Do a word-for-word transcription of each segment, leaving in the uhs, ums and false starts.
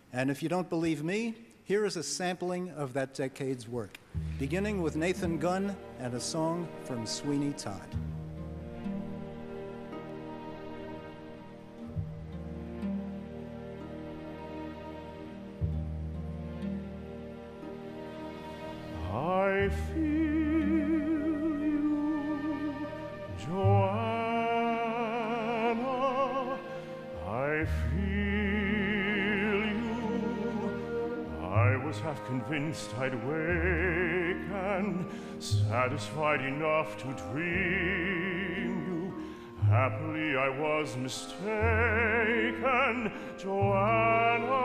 And if you don't believe me, here is a sampling of that decade's work, beginning with Nathan Gunn and a song from Sweeney Todd. I feel you, Joanna. I feel you. I was half convinced I'd wake and satisfied enough to dream you. Happily I was mistaken, Joanna.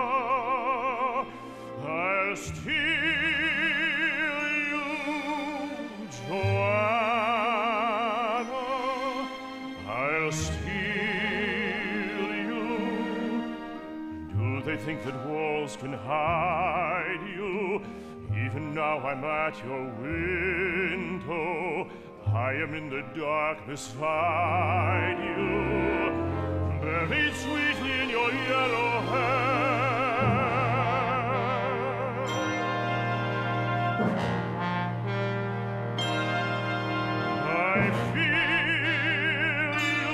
I'll steal you, Joanna. I'll steal you. Do they think that walls can hide you? Even now I'm at your window. I am in the dark beside you, buried sweetly in your yellow hair. I feel you,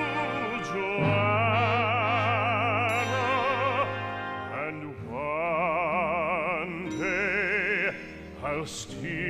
Joanna, and one day I'll steal